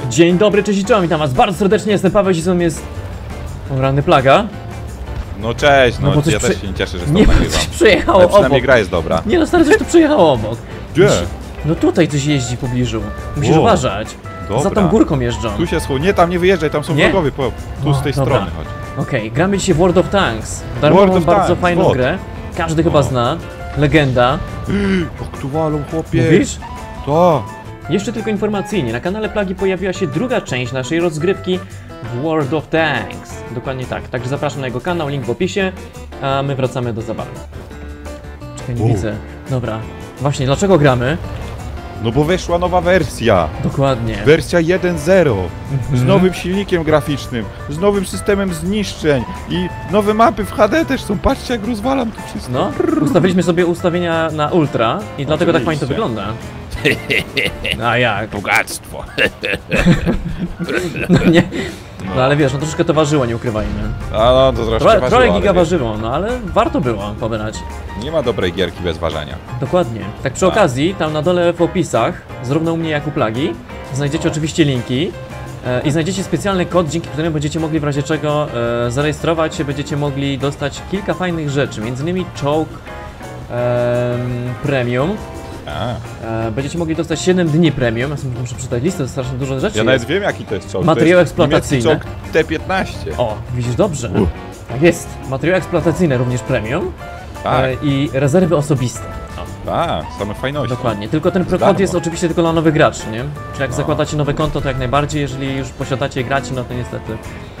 Dzień dobry, cześć i czołem, witam was bardzo serdecznie, jestem Paweł, i ze mną jest... O, ranny Plaga. No cześć, no, bo coś ja też się nie cieszę, że z nie, tobą nagrywam. coś przejechało Ale obok. przynajmniej gra jest dobra. Nie no, stary, coś tu przejechało obok. Gdzie? No tutaj coś jeździ w pobliżu. Musisz Wow. uważać. Dobra. Za tą górką jeżdżą. Tu się nie, tam nie wyjeżdżaj, tam są Nie? wrogowie, tu z tej dobra. strony chodź. Okej, gramy dzisiaj w World of Tanks. Darmową, World of bardzo Tanks, fajną WOT. grę. Każdy chyba zna. Legenda. Jak tu walą, chłopie. Mówisz? To. Jeszcze tylko informacyjnie, na kanale Plagi pojawiła się druga część naszej rozgrywki w World of Tanks. Dokładnie tak, także zapraszam na jego kanał, link w opisie, a my wracamy do zabawy. Czekaj, nie widzę. Dobra, właśnie, dlaczego gramy? No bo wyszła nowa wersja. Dokładnie. Wersja 1.0. Z nowym silnikiem graficznym, z nowym systemem zniszczeń i nowe mapy w HD też są. Patrzcie, jak rozwalam to wszystko. No, ustawiliśmy sobie ustawienia na ultra i dlatego tak fajnie to Oczywiście. wygląda. A jak? Bogactwo. No nie. No ale wiesz, no troszkę to ważyło, nie ukrywajmy. A no, to troszkę ważyło, Trochę ale giga wiesz, ważyło, no ale warto było pobrać. nie ma dobrej gierki bez ważenia. Dokładnie. Tak przy okazji, tam na dole w opisach, zarówno u mnie jak u Plagi, znajdziecie oczywiście linki i znajdziecie specjalny kod, dzięki któremu będziecie mogli w razie czego zarejestrować się, będziecie mogli dostać kilka fajnych rzeczy, m.in. czołg premium. Będziecie mogli dostać 7 dni premium. Ja sobie muszę przeczytać listę, to strasznie dużo rzeczy Ja nawet jest. wiem, jaki to jest czołg. Materiały To jest eksploatacyjne. niemiecki czołg T-15. O, widzisz dobrze. Tak jest. Materiały eksploatacyjne również premium. Tak. I rezerwy osobiste. Tak, same fajności. Dokładnie, tylko ten darmo. kod jest oczywiście tylko dla nowych graczy, nie? Czy jak zakładacie nowe konto, to jak najbardziej, jeżeli już posiadacie i gracie, no to niestety.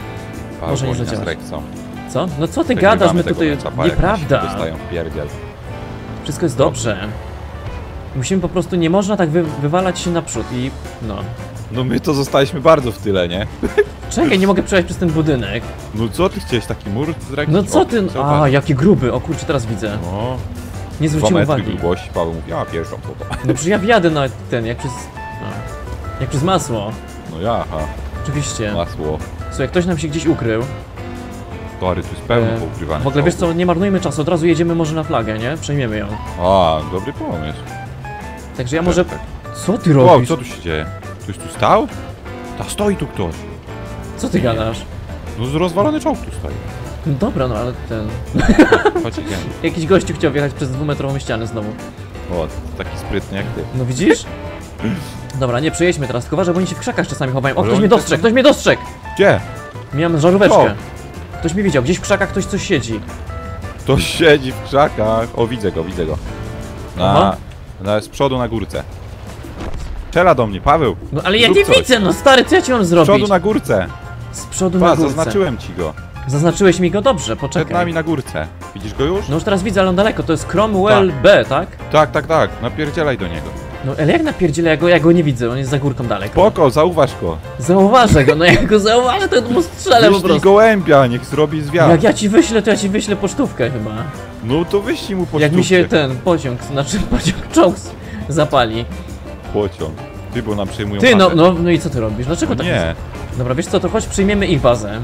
Może nie zadziałać. Co? No co ty gadasz, my tutaj... Nieprawda! Dostają w pierdziel. Wszystko jest dobrze. Musimy po prostu, nie można tak wywalać się naprzód i... no. No my to zostaliśmy bardzo w tyle, nie? Czekaj, nie mogę przejść przez ten budynek. No co ty chciałeś, taki mur zrekić? No co ty... zobacz. A, jaki gruby, o kurczę, teraz widzę. No, Nie 2 zwróciłem metry uwagi. grubości, Paweł mówi, ja pierwszą to. No przecież ja wjadę na ten, jak przez... No, jak przez masło. No ja, aha, Oczywiście. masło. Słuchaj, ktoś nam się gdzieś ukrył. Tory, tu jest pełno poukrywanych. W ogóle wiesz co, czołgów. nie marnujmy czasu, od razu jedziemy może na flagę, nie? Przejmiemy ją. A, dobry pomysł. Także ja może... Tak. Co ty Wow, robisz? co tu się dzieje? Ktoś tu stał? Ta stoi tu ktoś. Co ty gadasz? No rozwalony czołg tu stoi. No dobra, no ale ten... Chodź, idziemy. Jakiś gościu chciał wjechać przez 2-metrową ścianę znowu. O, taki sprytny jak ty. No widzisz? Dobra, nie przejedźmy teraz, tylko uważaj, bo oni się w krzakach czasami chowają. O, Ale ktoś oni mnie też dostrzegł, są- ktoś mnie dostrzegł! Gdzie? Miałem żaróweczkę. Co? Ktoś mnie widział, gdzieś w krzakach ktoś coś siedzi. Ktoś siedzi w krzakach. O, widzę go, widzę go. Aha. Z przodu na górce. Strzela do mnie, Paweł. No ale ja Zrób nie coś. widzę, no stary, co ja ci mam Z zrobić? przodu na górce. Z przodu na Pa, górce. zaznaczyłem ci go. Zaznaczyłeś mi go? Dobrze, Przed poczekaj. nami na górce. Widzisz go już? No już teraz widzę, ale on daleko, to jest Cromwell B, tak? Tak, tak, tak. Napierdzielaj do niego. No ale jak napierdzielę, ja go nie widzę, on jest za górką daleko. Spoko, zauważ go. Zauważę go, no jak go zauważę, to mu strzelę po Wyślij prostu. gołębia, niech zrobi zwiat. Jak ja ci wyślę, to ja ci wyślę pocztówkę chyba. No to wyślij mu pocztówkę. Jak mi się ten pociąg, czołg zapali. Pociąg. Ty, bo nam przejmują Ty, bazę. no i co ty robisz? Dlaczego tak Nie, jest? Dobra, wiesz co, to chodź przyjmiemy ich bazę.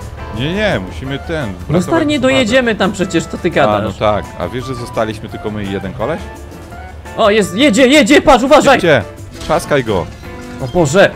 nie, musimy ten... No pracować stary, nie z bazą. dojedziemy tam przecież, to ty A, gadasz. no tak. A wiesz, że zostaliśmy tylko my i jeden koleś? O, jest, jedzie, patrz, uważaj! Gdzie? Trzaskaj go. O Boże,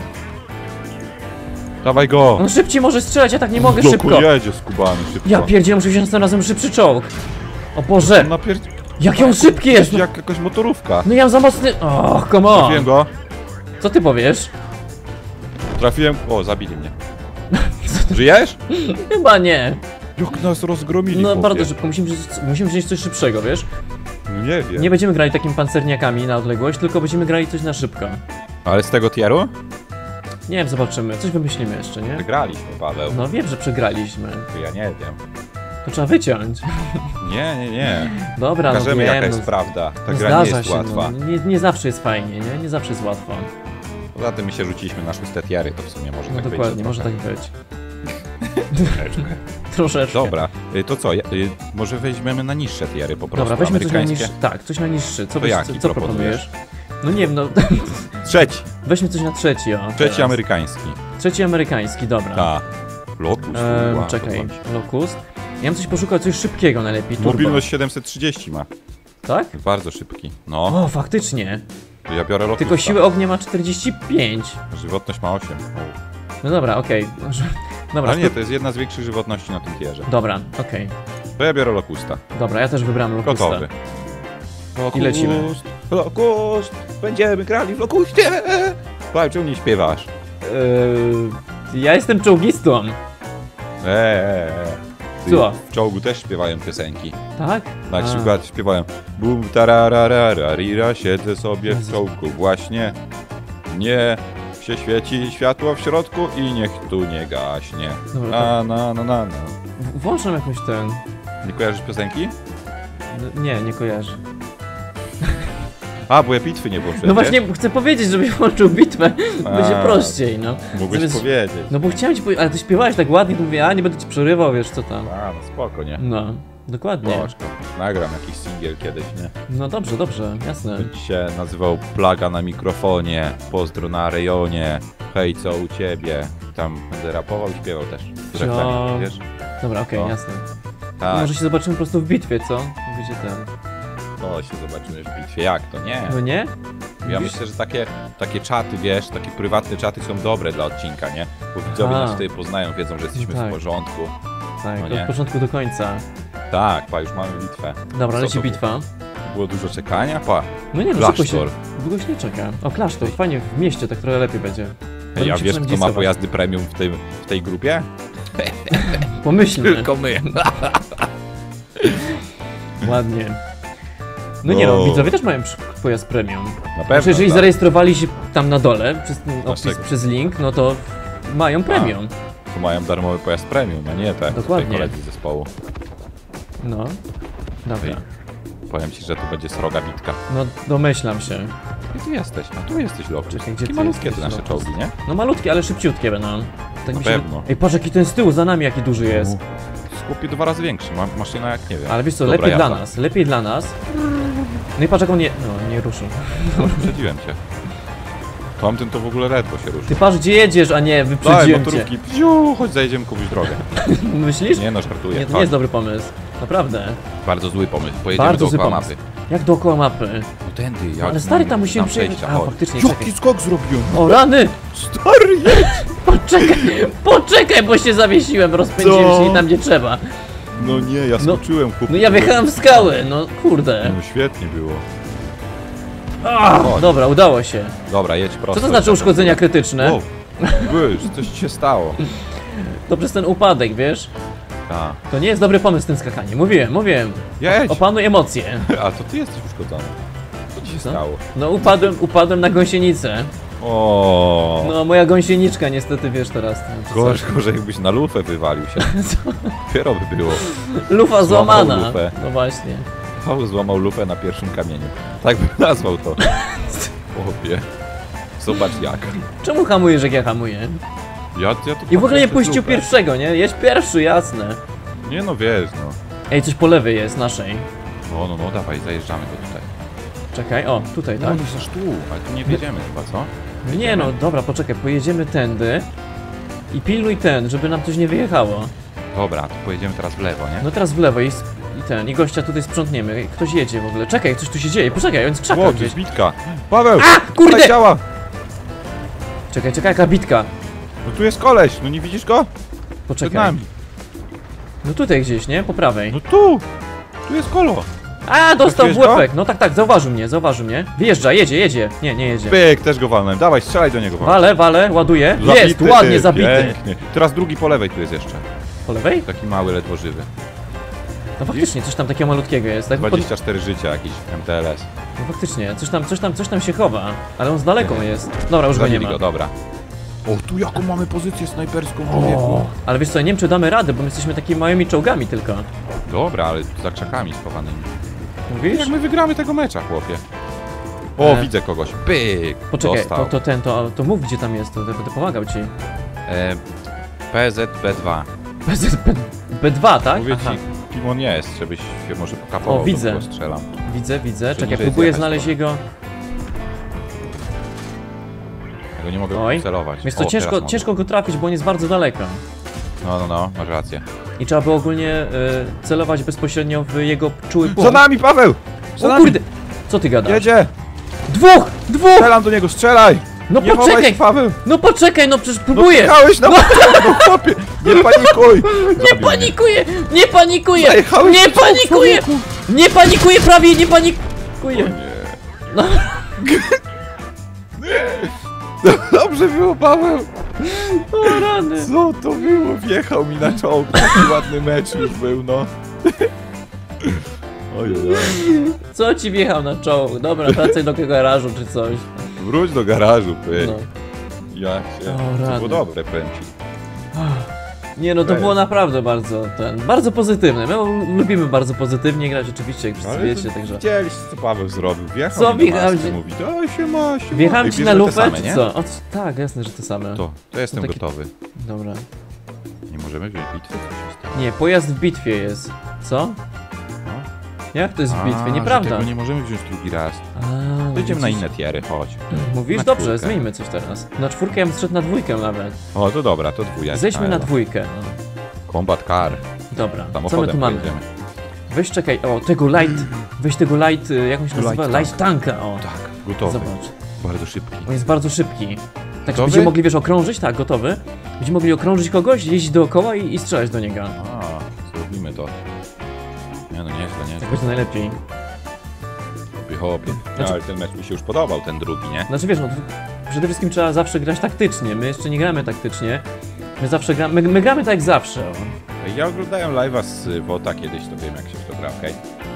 Dawaj go. on szybciej może strzelać, ja tak nie mogę Doku szybko. jedzie skubany szybko. Ja pierdzielę, muszę wziąć tym razem szybszy czołg. O Boże, jaki on szybki jest! No, Jak jakaś motorówka. no ja mam za mocny... Och, come on! Trafiłem go. Co ty powiesz? Trafiłem... O, zabili mnie. Żyjesz? Chyba nie. Jak nas rozgromili, No chłopie. bardzo szybko, musimy wziąć coś szybszego, wiesz? No nie wiem. Nie będziemy grali takimi pancerniakami na odległość, tylko będziemy grali coś na szybko. Ale z tego tieru? Nie wiem, zobaczymy, coś wymyślimy jeszcze, nie? Wygraliśmy, Paweł. No wiem, że przegraliśmy. Ja nie wiem. To trzeba wyciąć. Nie. Dobra, Pokażemy, no wiem, jaka jest no, prawda. Ta no gra nie zdarza jest się, łatwa. no, nie zawsze jest fajnie, nie? Nie zawsze jest łatwo. Poza tym my się rzuciliśmy na szóste tiary, to w sumie może No tak dokładnie, być. może tak być. Troszeczkę. Troszeczkę. Dobra, to co? Może weźmiemy na niższe tiary po prostu, Dobra, weźmy coś na amerykańskie. niższy. Tak, coś na niższy. Co, To jaki co proponujesz? No nie wiem, no. Trzeci. Weźmy coś na trzeci, o. Trzeci teraz. amerykański. Trzeci amerykański, dobra. Ta. Lotus. wow, Czekaj, to coś. Locust. Ja bym coś poszukał, coś szybkiego najlepiej. Turbo. Mobilność 730 ma. Tak? Bardzo szybki. No. O, faktycznie. Ja biorę lokusta. Tylko siłę ognia ma 45. Żywotność ma 8. No dobra, okej. Dobra, Ale nie, to jest jedna z większych żywotności na tym tierze. dobra, okej. To ja biorę lokusta. Dobra, ja też wybrałem lokusta. Gotowy. I lecimy. Lokust! Będziemy grali w lokuście! Słuchaj, czemu nie śpiewasz? Ja jestem czołgistą. Ty, Co? w czołgu też śpiewają piosenki. Tak? Na A. przykład śpiewają bum tarararararira, siedzę sobie w czołgu właśnie. Nie się świeci światło w środku i niech tu nie gaśnie. Dobra, Na. Włącz nam jakąś ten... Nie kojarzysz piosenki? Nie kojarzę. A, bo ja bitwy nie włączyłem. No właśnie, chcę powiedzieć, żebyś włączył bitwę. Będzie A. prościej, no. Mogłeś Zamiast- powiedzieć. No bo chciałem ci powiedzieć, ale ty śpiewałeś tak ładnie, to mówię, a nie będę ci przerywał, wiesz co tam. A, no spoko, nie? No, dokładnie. Bożko, nagram jakiś singiel kiedyś, nie? No dobrze, jasne. Będzie się nazywał Plaga na mikrofonie, pozdro na rejonie, hej co u ciebie. Tam będę rapował i śpiewał też. Z Cio- refrenem, wiesz? Dobra, okej, No. jasne. Tak, Może się zobaczymy po prostu w bitwie, co? Będzie ten. to się zobaczymy w bitwie. Jak to? Nie. No nie? Ja Widzisz? myślę, że takie czaty, wiesz, takie prywatne czaty są dobre dla odcinka, nie? Bo widzowie A. nas tutaj poznają, wiedzą, że jesteśmy Tak. w porządku. Tak, No nie. od początku do końca. Tak, pa, już mamy bitwę. Dobra, Co leci to bitwa. Było dużo czekania, pa. No nie, no szybko się. Klasztor. Długo się nie czeka. O, klasztor, fajnie, w mieście tak trochę lepiej będzie. Ej, Będę a się wiesz, kto przynajmniej ma rysować. pojazdy premium w tej grupie? Pomyślmy. my. Ładnie. No nie no, No. widzowie też mają pojazd premium. Na Znaczy, pewno, jeżeli tak. zarejestrowali się tam na dole, przez ten opis, Dlaczego? przez link, no to mają premium. To mają darmowy pojazd premium, a nie tak. Dokładnie. Tutaj koledzy zespołu. No. Dobra. Ej. Powiem ci, że tu będzie sroga bitka. No domyślam się. Gdzie ty jesteś? A tu jesteś, Lokcz. Czekaj, gdzie Takie ty malutkie jesteś, te nasze Lokcz? czołgi, nie? No malutkie, ale szybciutkie będą. Tak Na mi się... pewno. Ej, patrz jaki ten z tyłu, za nami jaki duży jest. Skopie 2 razy większy, maszyna jak nie wiem. Ale wiesz co, Dobra lepiej jazda. dla nas, lepiej dla nas. No i patrz jak on nie... No, nie ruszył. Wyprzedziłem cię. Tamten to w ogóle ledwo się ruszy. Ty patrz gdzie jedziesz, a nie Daj, wyprzedziłem cię. motorówki, pziu, chodź zajedziemy komuś drogę. Myślisz? Nie no, żartuję. Nie, to nie Chodź. jest dobry pomysł. Naprawdę. Bardzo zły pomysł. Pojedziemy Bardzo zły dookoła pomysł. mapy. Jak dookoła mapy? No tędy, No, jak ale stary, tam mamy musimy przejechać. przejścia, A, chodź. faktycznie, czekaj. Jaki skok zrobiłem? O rany! Stary, jedź! Poczekaj, bo się zawiesiłem, rozpędziłem Co? się nie tam gdzie trzeba. No nie, ja No- skoczyłem, chłopie. No ja wjechałem w skałę, no kurde. No świetnie było. Ach, dobra, udało się. Dobra, jedź prosto. Co to znaczy uszkodzenia krytyczne? Wow, wiesz, coś ci się stało. To przez ten upadek, wiesz? Tak. To nie jest dobry pomysł ten skakanie. Mówiłem. Jedź! Opanuj emocje. A to ty jesteś uszkodzony. Co ci się Co? stało? No upadłem na gąsienicę. O. No moja gąsienicza niestety, wiesz teraz. Gorzej jakbyś na lufę wywalił się. Dopiero by było. Lufa Złamał złamana. lufę. No właśnie. Paweł złamał lufę na pierwszym kamieniu. Tak bym nazwał to. Chłopie. Zobacz jak. Czemu hamujesz jak ja hamuję? Ja tu I w ogóle nie patrzę przez puścił lufę. pierwszego, nie? Jedź pierwszy, jasne. Nie no, wiesz no. Ej, coś po lewej jest, naszej. No, dawaj, zajeżdżamy go tutaj. Czekaj, o, tutaj, tak. No, aż tu, ale tu nie wjedziemy chyba, co? Nie no, dobra, poczekaj, pojedziemy tędy. I pilnuj ten, żeby nam coś nie wyjechało. Dobra, to pojedziemy teraz w lewo, nie? No teraz w lewo i i gościa tutaj sprzątniemy. Ktoś jedzie w ogóle. Czekaj, coś tu się dzieje. Poczekaj, on jest w krzakach Ło, to gdzieś. jest bitka. Paweł! kurde! Leciała! Czekaj, jaka bitka. No tu jest koleś, no nie widzisz go? Przed Poczekaj. nami. No tutaj gdzieś, nie? Po prawej. No tu! Tu jest kolo. A, dostał w Trafiłeś go? łepek. No tak, zauważył mnie. Wyjeżdża, jedzie. Nie jedzie. Pyk, też go walnąłem. Dawaj, strzelaj do niego. Wale, ładuje. Zabity, Jest, ładnie ty, zabity. Pięknie. Teraz drugi po lewej tu jest jeszcze. Po lewej? Taki mały, ledwo żywy. No faktycznie, coś tam takiego malutkiego jest. Tak? 24 życia jakiś, MTLS. No faktycznie, coś tam się chowa. Ale on z daleko jest. Dobra, już go nie Zabili ma. go, dobra. O, tu jaką mamy pozycję snajperską, człowieku. O, ale wiesz co, nie wiem czy damy radę, bo my jesteśmy takimi małymi czołgami tylko. Dobra, ale tu za krzakami schowanymi. Mówisz? Jak my wygramy tego mecza, chłopie. O, E. widzę kogoś. Pyk! Poczekaj, Dostał. to mów gdzie tam jest, to będę pomagał ci. PZB2. B2, tak? Mówię Aha. ci, kim on jest, żebyś się może pokapował, O, widzę. do strzelam. Widzę. Czyli Czekaj, niżej próbuję zjechać znaleźć trochę. jego... Ja go nie mogę Oj. celować. Wiesz O, co, teraz mogę. ciężko go trafić, bo on jest bardzo daleko. No, masz rację. I trzeba by ogólnie celować bezpośrednio w jego czuły punkt. Za nami, Paweł! Za O nami! kurde! Co ty gadasz? Jedzie! Dwóch! Strzelam do niego, strzelaj! No Nie chowaj poczekaj! się, Paweł! No poczekaj, no przecież No próbuję! jechałeś na no chłopie! Nie panikuj! Nie panikuję! Nie panikuję! Zajechałeś Nie w czołg, panikuję! Nie panikuję prawie, nie panikuję! Nie. No. Dobrze było, Paweł! O rany! Co to było? Wjechał mi na czołg. Taki ładny mecz już był, no. Ojej. Co ci wjechał na czołg? Dobra, wracaj do garażu czy coś. Wróć do garażu, ty. No. Jak się... O, To rany. było dobre, powiem ci. Nie no, to było naprawdę bardzo pozytywne. My lubimy bardzo pozytywnie grać oczywiście, jak wszyscy Ale wiecie, to także... Widzieliście, co Paweł zrobił. Wjechał Co mi na wjechał? maskę, mówi, daj się ma, się Wjechałem ma. ci I na bierzemy lufę, te same, czy nie? co? O, tak, jasne, że te same. To jestem takie- gotowy. Dobra. Nie możemy wziąć bitwy, co się stało? Nie, pojazd w bitwie jest. Co? No. Jak to jest w bitwie? A, Nieprawda. że tego nie możemy wziąć drugi raz. A, Wyjdziemy na widzisz? inne tiery, chodź. Mówisz? Na Dobrze, czwórkę. zmieńmy coś teraz. Na czwórkę ja bym zszedł na dwójkę nawet. O, to dobra, to dwójka. Zejdźmy na dwójkę. No. Combat car. Dobra, co my Samochodem tu mamy? pojedziemy. Weź czekaj, o, tego light, weź tego light, jak on się nazywa? Light Light tanka, o. Tak, gotowy. Zobacz, Bardzo szybki. on jest bardzo szybki. Tak, Gotowy? będziemy mogli, wiesz, okrążyć, tak, gotowy. Będziemy mogli okrążyć kogoś, jeździć dookoła i strzelać do niego. A, zrobimy to. Nie no, nieźle, Tak nieźle. będzie najlepiej. Hobby. Znaczy- Ale ten mecz mi się już podobał, ten drugi, nie? Znaczy wiesz, no, przede wszystkim trzeba zawsze grać taktycznie, my jeszcze nie gramy taktycznie. My zawsze gramy, my gramy tak jak zawsze, o. Ja oglądałem live'a z WOTA kiedyś, to wiem jak się w to gra, okej?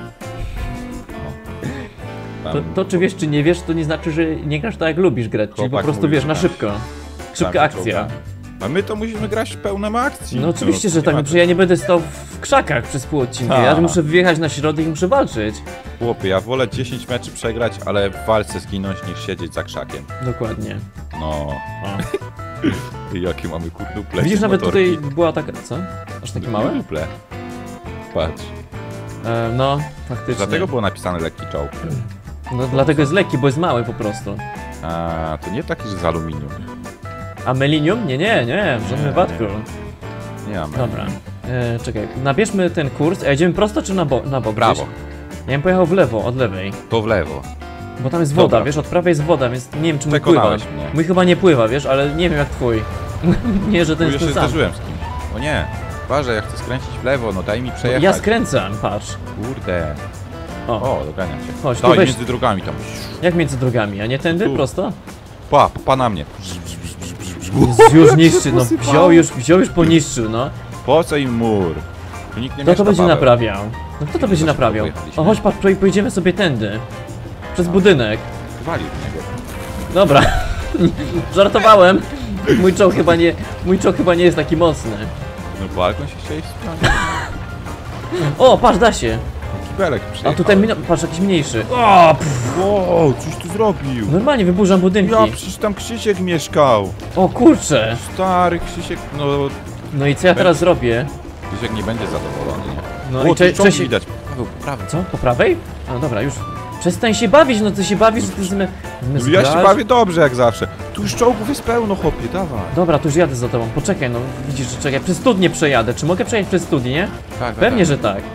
No. To czy wiesz, czy nie wiesz, to nie znaczy, że nie grasz tak jak lubisz grać, czyli po Chłopak prostu mówi, wiesz, że na tak. szybko. Szybka akcja. A my to musimy grać pełną akcji. No oczywiście, że nie tak, ma- no przecież ja nie będę stał w krzakach przez pół odcinka, ja Ta. muszę wjechać na środek i muszę walczyć. Chłopie, ja wolę 10 meczy przegrać, ale w walce zginąć niż siedzieć za krzakiem. Dokładnie. No. O. Jakie mamy kurduple. Widzisz, nawet motorki. tutaj była taka, co? Aż takie małe? Kurduple. Patrz. No, faktycznie. Dlatego było napisane lekki czołg. No dlatego jest lekki, bo jest mały po prostu. A, to nie taki, że z aluminium. A melinium? Nie, w żadnym Nie, wypadku. Nie mamy. Dobra. Czekaj, nabierzmy ten kurs, a jedziemy prosto czy na bok? Brawo. Wiesz? Ja bym pojechał w lewo, od lewej. To w lewo. Bo tam jest woda, Dobra. wiesz, od prawej jest woda, więc nie wiem czy mój pływa. Przekonałeś mnie. Mój chyba nie pływa, wiesz, ale nie wiem jak twój. Nie, że Tu ten już jest się ten sam. zdarzyłem z kimś. O nie. Uważaj, ja chcę skręcić w lewo, no daj mi przejechać. Ja skręcam, patrz. Kurde. O, O, doganiam cię. Chodź, tu Daj weź. między drogami tam. Jak między drogami, a nie tędy, Tu. prosto? Pa na mnie. Już niszczy, no Posypało. wziął już poniszczył, no. Po co im mur? Tu nikt nie Kto mieszka, to będzie Paweł. naprawiał? No kto to będzie szybko naprawiał? pojechaliśmy. O, chodź, patrz, pojedziemy sobie tędy. Przez budynek. Walił w niego. Dobra. Żartowałem. Mój czołg chyba nie jest taki mocny. No balkon się chcieli sprawdzić. O, patrz, da się. Kibelek A przyjechał. tutaj, patrz, jakiś mniejszy. O, pff, Wow, coś tu zrobił. normalnie wyburzam budynki. Ja, przecież tam Krzysiek mieszkał. O kurczę. Stary Krzysiek, no... No i co ja teraz zrobię? Krzysiek nie będzie zadowolony, nie? No O, i tu czołg Czesiek... widać. Paweł, po prawej. Co? Po prawej? A dobra, już. Przestań się bawić, no ty się bawisz, ty zmy... No ja się bawię dobrze jak zawsze. Tu już czołgów jest pełno, chłopie, dawaj. Dobra, to już jadę za tobą. Poczekaj, no widzisz, że czekaj. Przez studnię przejadę. Czy mogę przejechać przez studnię? Tak, Pewnie, że tak.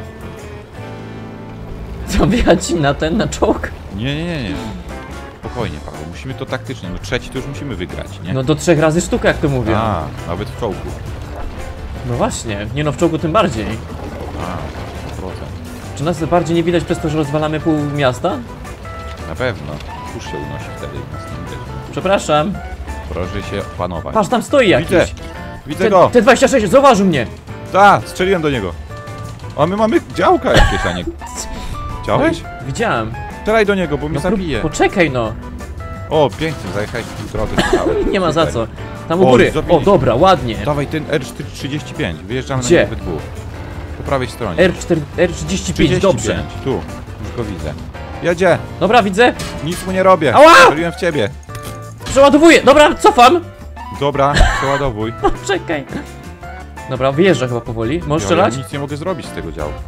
Co, wjechać im na czołg? Nie. Spokojnie, Paweł, musimy to taktycznie. No trzeci to już musimy wygrać, nie? No do 3 razy sztuka, jak to mówię. A, nawet w czołgu. No właśnie, nie no, w czołgu tym bardziej. A, 100%. Czy nas bardziej nie widać przez to, że rozwalamy pół miasta? Na pewno. Kurz się unosi wtedy i nas nie widać. Przepraszam. Proszę się opanować. Patrz, tam stoi jakiś. Widzę go! T26, zauważył mnie. Tak, strzeliłem do niego. A my mamy działka jakieś, a nie... Chciałeś? Widziałem. Strzelaj do niego, bo mnie No zabije. poczekaj no. O, pięknie, zajechałeś w drodze. Nie ma za co. Tam u O, góry. zabiliśmy. O, dobra, ładnie. Dawaj ten R35, wyjeżdżamy Gdzie? na niego we dwóch. Po prawej stronie. R35, dobrze. Tu, już go widzę. Jedzie! Dobra, widzę. Nic mu nie robię. Ała! Strzeliłem w ciebie. Przeładowuję. Dobra, cofam. Dobra, przeładowuj. Czekaj. Dobra, wyjeżdża chyba powoli. Możesz strzelać? Ja nic nie mogę zrobić z tego działu.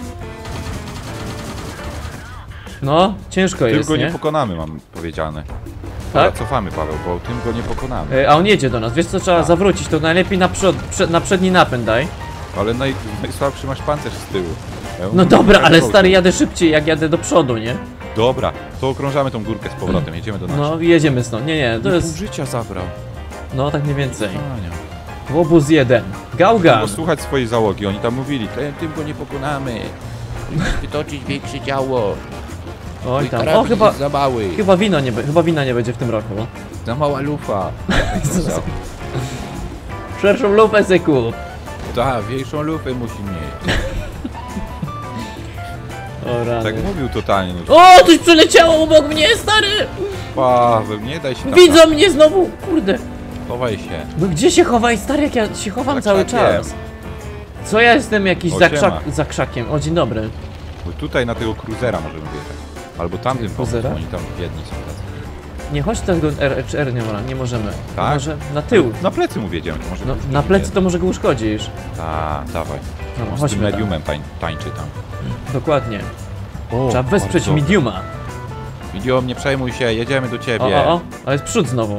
No, ciężko Tym jest, go nie? nie pokonamy, mam powiedziane. Dobra, Tak? cofamy, Paweł, bo tym go nie pokonamy. A on jedzie do nas. Wiesz co, trzeba zawrócić. To najlepiej na przedni napęd daj. Ale najsłabszy masz pancerz z tyłu. Ja No umiem dobra, ale jechać stary, autem. jadę szybciej, jak jadę do przodu, nie? Dobra, to okrążamy tą górkę z powrotem, jedziemy do nas. No, jedziemy stąd. Nie, to Pół jest... życia zabrał. No, tak mniej więcej. Ania. Łobuz 1. Gaugan. Było słuchać swojej załogi, oni tam mówili, tym go nie pokonamy. Musisz wytoczyć większe działo. Oj Twój tam. O, karabin chyba... jest za mały. Chyba wina nie będzie w tym roku. Za mała lufa. Szerszą lufę se kup. Tak, większą lufę musi mieć. O rany. Tak mówił totalnie. No, O, coś przeleciało obok mnie, stary! Paweł, nie daj się tam. Widzą mnie znowu, kurde. Chowaj się. No gdzie się chowaj, stary, jak ja się chowam Za cały krzakiem. czas. Co ja jestem jakiś O, za krzakiem? O, dzień dobry. Bo tutaj na tego cruzera możemy wjechać. Albo tamtym Cruzera? pomóc, oni tam biedni są tacy. Nie, chodź tego R nie możemy. Tak? Może na tył. Na plecy mu wjedziemy, to może No, być na plecy to może go uszkodzisz. Tak, dawaj. No, On z tym chodźmy tam. mediumem tańczy tam. Dokładnie. O, Trzeba wesprzeć bardzo. mediuma. Medium, nie przejmuj się, jedziemy do ciebie. O, ale jest przód znowu.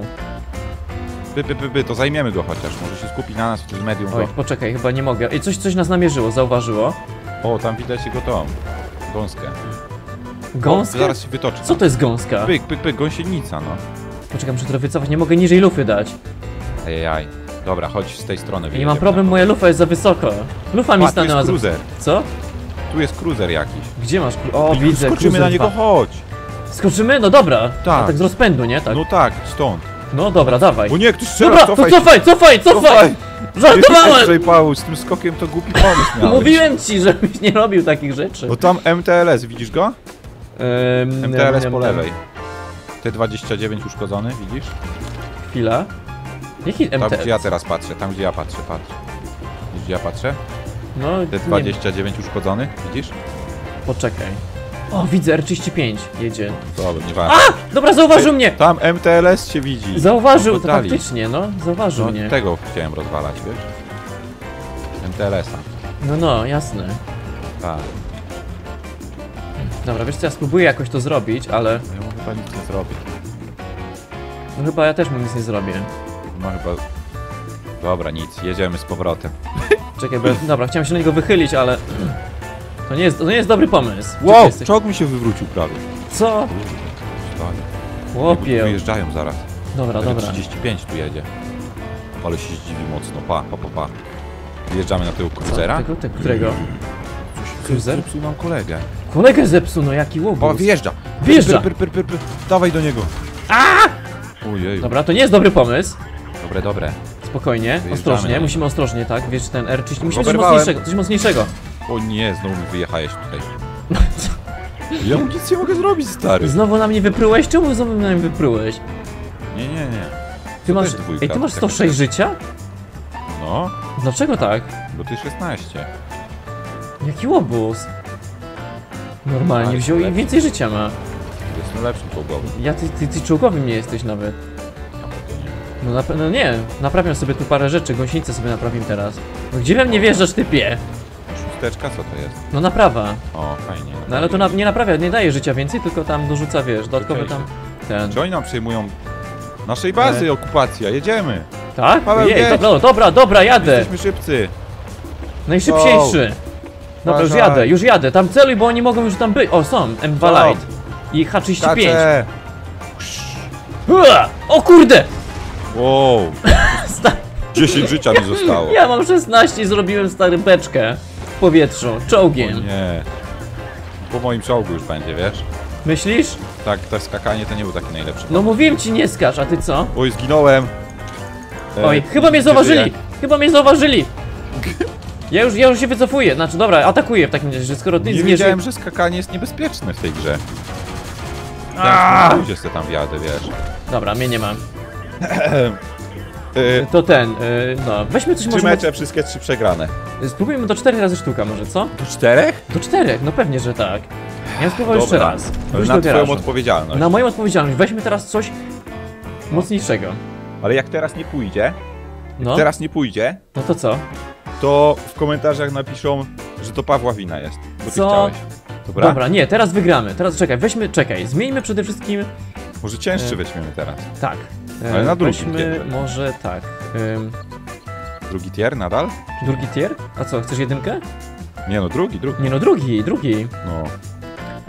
To zajmiemy go chociaż, może się skupi na nas, wtedy medium Oj, go... poczekaj, chyba nie mogę. I coś nas namierzyło, zauważyło. O, tam widać jego tą gąskę. Gąskę? O, zaraz się wytoczy. Co to jest gąska? Pyk, gąsienica, no. Poczekaj, muszę trochę wycofać, nie mogę niżej lufy dać. Ajajaj. Dobra, chodź z tej strony. I wyjedziemy mam problem, na moja lufa jest za wysoko. Lufa mi Patrz, tu jest stanęła za... cruiser. Co? Tu jest cruiser jakiś. Gdzie masz? O, widzę, Skoczymy cruiser na niego, 2. chodź. Skoczymy? No dobra. Tak. A tak z rozpędu, nie? Tak. No tak, stąd. No dobra, dawaj. O nie, ktoś strzela, Dobra, to cofaj się. cofaj! Żartowałem! Jeszcze Paweł, z tym skokiem to głupi pomysł miałeś. Mówiłem ci, żebyś nie robił takich rzeczy. Bo tam MTLS, widzisz go? MTLS po lewej. T29 uszkodzony, widzisz? Chwila. Jaki Tam MTS? gdzie ja teraz patrzę, tam gdzie ja patrzę, patrz. Widzisz gdzie ja patrzę? No, nie, T29 uszkodzony, widzisz? poczekaj. O, widzę, R35 jedzie. Dobra, nieważne. Dobra, zauważył mnie! Tam MTLS się widzi. Zauważył, to Oddali. faktycznie, no. Zauważył No, mnie. tego chciałem rozwalać, wiesz? MTLS-a. No, jasne. Tak. Dobra, wiesz co, ja spróbuję jakoś to zrobić, ale... Ja mu chyba nic nie zrobię. No chyba ja też mu nic nie zrobię. No chyba... Dobra, nic, jedziemy z powrotem. Czekaj, bo... Dobra, chciałem się na niego wychylić, ale... To nie jest dobry pomysł. Gdzie ty Wow, jesteś? czołg mi się wywrócił prawie. Co? Stary. Chłopie. Wyjeżdżają zaraz. Dobra. 35 tu jedzie. Ale się zdziwi mocno, pa. Wyjeżdżamy na tego cruzera. Którego? Cruiser? Zepsuł nam kolegę. Kolegę zepsuł, no jaki łobuz. O, wyjeżdża! Wjeżdża! Pyr. Dawaj do niego! Ojej. Dobra, to nie jest dobry pomysł. Dobre. Spokojnie, Wyjeżdżamy ostrożnie, na niego. musimy ostrożnie, tak? Wiesz, ten R30... Musimy coś Oberwałem. mocniejszego, coś mocniejszego. O nie, znowu mi wyjechałeś tutaj. Ja mu nic nie mogę zrobić, stary. Znowu na mnie wyprułeś? Czemu znowu na mnie wyprułeś? Nie. Ty To masz... też dwójka, Ej, ty masz tak 106 życia? No, Dlaczego tak? bo ty 16. Jaki łobuz? Normalnie Ale wziął i lepszy. więcej życia ma. To jest najlepszy czołgowy. Ty czołgowym nie jesteś nawet. No na pewno nie. Naprawiam sobie tu parę rzeczy, gąsienicę sobie naprawim teraz. No gdzie we mnie wjeżdżasz, typie? Szósteczka, co to jest? No naprawa. O, fajnie. No ale to nie naprawia, nie daje życia więcej, tylko tam dorzuca, wiesz, dodatkowy tam... Ten... Czy oni nam przejmują naszej bazy, okupacja, jedziemy. Tak? Paweł, Jej, jedź. dobra, jadę. Jesteśmy szybcy. Najszybciejszy. Dobra, Uważaj. już jadę. Tam celuj, bo oni mogą już tam być. O, są. M2 Co? Light. I H35. Skaczę. O kurde! Wow. 10 życia mi zostało. Ja mam 16 i zrobiłem stary beczkę w powietrzu, O czołgiem. nie. Po moim czołgu już będzie, wiesz? Myślisz? Tak, to skakanie to nie był taki najlepszy. No mówiłem ci nie skacz, a ty co? Oj, zginąłem. Oj, chyba mnie nie zauważyli! żyję. Chyba mnie zauważyli! Ja już się wycofuję, znaczy dobra, atakuję w takim razie, że skoro ty Nie zmierzysz... wiedziałem, że skakanie jest niebezpieczne w tej grze. Ludzie se tam wjadę, wiesz. Dobra, mnie nie ma. Yy, To ten, no, weźmy coś 3 może... mecze, wszystkie 3 przegrane. Spróbujmy do 4 razy sztuka może, co? Do 4? Do 4, no pewnie, że tak. Ja spróbuję jeszcze Dobra. raz. Ale Wróć na do twoją garażu. odpowiedzialność. Na moją odpowiedzialność, weźmy teraz coś mocniejszego. Ale jak teraz nie pójdzie, No, no to co? to w komentarzach napiszą, że to Pawła wina jest. Bo ty Co? chciałeś. Dobra? Dobra, nie, teraz wygramy. Teraz czekaj, zmieńmy przede wszystkim... Może cięższy weźmiemy teraz. Tak. Ale na drugim weźmy tier. może tak. Drugi tier nadal? Drugi tier? A co, chcesz jedynkę? Nie no, drugi. Nie no, drugi. No.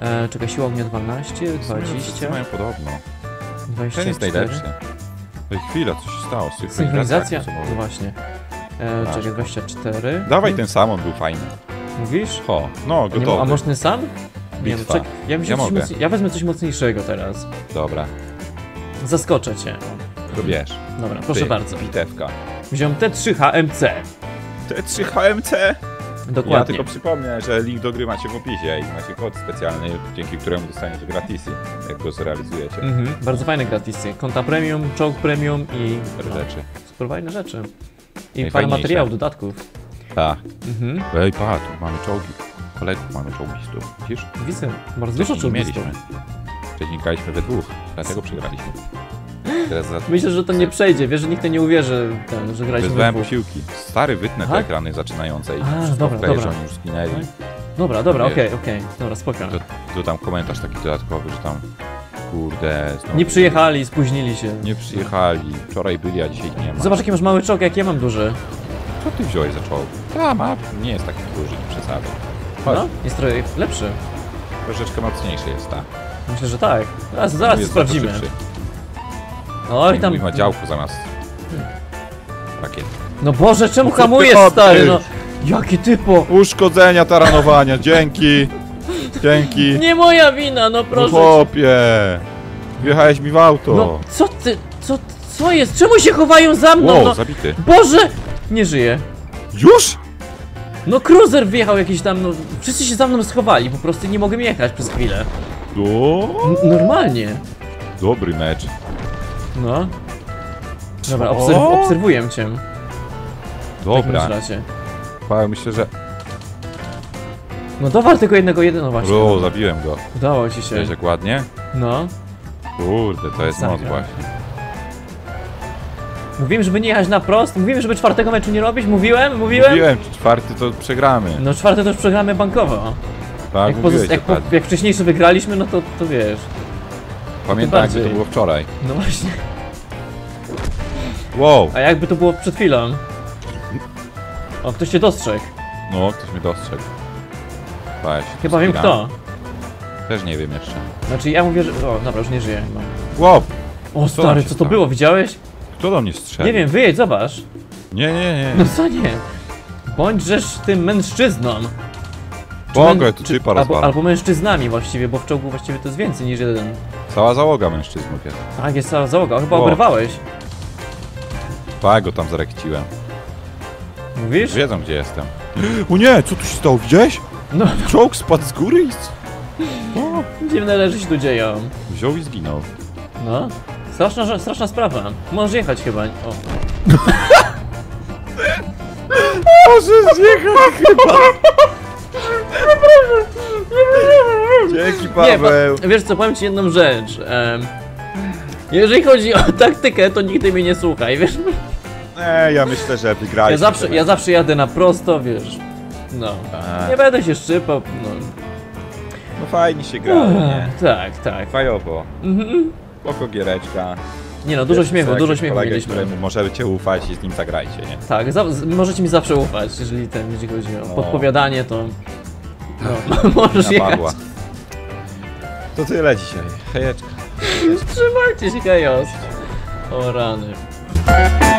Czekaj, siła ognia 12, Wszyscy 20, mają podobno. 24. Ten jest najlepszy. Ej, chwila, co się stało? Synchronizacja? jak to No było? właśnie. Czekaj, 24. Dawaj ten sam, on był fajny. Mówisz? Ho, no Nie, gotowy. a można sam? Nie, no, Bitwa. czekaj, Ja mogę. ja wezmę coś mocniejszego teraz. Dobra, Zaskoczę cię. to wiesz. Dobra, proszę Ty, bardzo. Bitewka. Wziąłem T3 HMC. T3 HMC. Dokładnie. Ja tylko przypomnę, że link do gry macie w opisie i macie kod specjalny, dzięki któremu dostaniecie gratisy, jak go zrealizujecie. Bardzo fajne gratisy. Konta premium, czołg premium i Rzeczy. super fajne rzeczy. I parę Najfajniejsze. materiałów, dodatków. Tak. Mhm. Ej, patrz, tu mamy czołgi. Kolegów mamy czołgistów. Widzisz? Widzę, bardzo dużo Wcześniej nie czołgistów. mieliśmy. Wcześniej graliśmy we dwóch, dlatego przegraliśmy. Teraz Myślę, że to nie przejdzie, wiesz, że nikt nie uwierzy, że graliśmy we wezwałem dwóch. posiłki. Stary, wytnę te Tak? ekrany zaczynające i A, wszystko dobra, wkleję, dobra. że oni już zginęli. Dobra, Wiesz. okej, dobra, spoko. To tam komentarz taki dodatkowy, że tam kurde, znowu Nie przyjechali, spóźnili się. Nie przyjechali. Wczoraj byli, a dzisiaj nie ma. Zobacz, jaki masz mały czołg, jak ja mam duży. Co ty wziąłeś za czołg? Ta map nie jest taki duży, nie przesadzaj. Chodź, No, jest trochę lepszy. troszeczkę mocniejszy jest, ta. Myślę, że tak. Zaraz Jest sprawdzimy. za to szybszy. Oj, tam... Mój ma działko zamiast rakiet. No Boże, czemu No co ty hamujesz, robisz? stary, no? Jaki typo! Uszkodzenia taranowania, dzięki! Dzięki! Nie moja wina, no No proszę. chłopie! Wjechałeś mi w auto! No, co ty, co jest? Czemu się chowają za mną, Wow, no? zabity. Boże! Nie żyje. Już? No cruiser wjechał jakiś tam, no... Wszyscy się za mną schowali, po prostu nie mogłem jechać przez chwilę. O, Normalnie. dobry mecz. No. Dobra, Co? obserwuję cię. W Dobra. takim razie. Paweł, myślę, że... No dowal tylko jednego, właśnie. O, zabiłem go. Udało ci się. Wiesz jak ładnie? No. Kurde, to jest moc Zagra. właśnie. Mówiłem, żeby nie jechać na prost. Mówiłem, żeby czwartego meczu nie robić. Mówiłem? Mówiłem, czwarty to przegramy. No czwarty to już przegramy bankowo. Tak, mówiłeś dokładnie. Jak wcześniejszy wygraliśmy, no to wiesz. Pamiętam, jakby to bardziej. było wczoraj. No właśnie. Wow! A jakby to było przed chwilą? O, ktoś cię dostrzegł. No, ktoś mnie dostrzegł. Patrz, Chyba wiem kto. Też nie wiem jeszcze. Znaczy ja mówię, że... O, dobra, już nie żyję chyba. Wow! O tam stary, się co to stało? było? Widziałeś? Kto do mnie strzelił? Nie wiem, wyjedź, zobacz. Nie. No co nie? Bądźżesz tym mężczyzną. Czy Boga, tu typa rozwalam. albo mężczyznami właściwie, bo w czołgu właściwie to jest więcej niż jeden. Cała załoga mężczyznów jest. Tak, jest cała załoga. Chyba O. oberwałeś. Tak, go tam zarekciłem. Mówisz? Wiedzą, gdzie jestem. O nie, co tu się stało, widziałeś? No, Czołg spadł z góry i... O, dziwne rzeczy się tu dzieją. wziął i zginął. No. Straszna sprawa. Możesz jechać chyba. O. Może zjechać chyba! Dzięki, Nie, Paweł! wiesz co, powiem ci jedną rzecz. Jeżeli chodzi o taktykę, to nigdy mnie nie słuchaj, wiesz? Ja myślę, że wygraliśmy. Ja zawsze jadę na prosto, wiesz. No. Tak. Nie będę się szczypał, no. No fajnie się gra, nie? Tak. Fajowo. Mhm. Spoko giereczka. Nie no, dużo Wiesz, śmiechu, co, dużo jakiś śmiechu kolega, mieliśmy. któremu możecie ufać i z nim zagrajcie, nie? Tak, możecie mi zawsze ufać, jeżeli jeśli chodzi o No. podpowiadanie, to... No, możesz Na jechać. Pawła. To tyle dzisiaj. Hejeczka. Trzymajcie się, chaos. O rany.